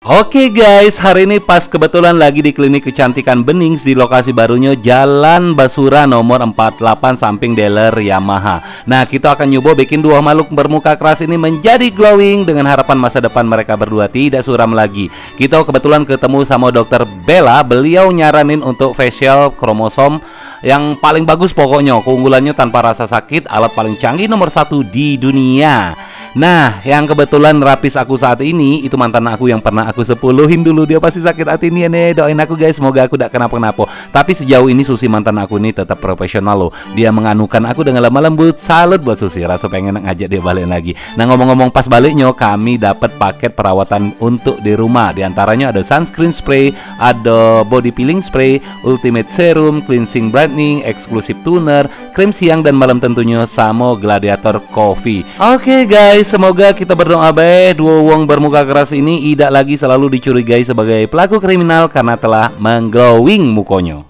Oke guys, hari ini pas kebetulan lagi di klinik kecantikan Benings di lokasi barunya Jalan Basura nomor 48 samping dealer Yamaha. Nah, kita akan nyoba bikin dua makhluk bermuka keras ini menjadi glowing dengan harapan masa depan mereka berdua tidak suram lagi. Kita kebetulan ketemu sama dokter Bella, beliau nyaranin untuk facial kromosom yang paling bagus pokoknya. Keunggulannya tanpa rasa sakit, alat paling canggih nomor 1 di dunia. Nah, yang kebetulan rapis aku saat ini itu mantan aku yang pernah aku sepuluhin dulu. Dia pasti sakit hati nih, doain aku guys, semoga aku tidak kenapa-kenapa. Tapi sejauh ini Susi mantan aku ini tetap profesional loh. Dia menganukan aku dengan lemah lembut. Salut buat Susi, rasa pengen ngajak dia balik lagi. Nah, ngomong-ngomong pas baliknya kami dapat paket perawatan untuk di rumah. Di antaranya ada sunscreen spray, ada body peeling spray, ultimate serum, cleansing brightening, exclusive toner, krim siang dan malam tentunya sama gladiator coffee. Oke guys, semoga kita berdoa baik dua wong bermuka keras ini tidak lagi selalu dicurigai sebagai pelaku kriminal karena telah mengglowing mukonya.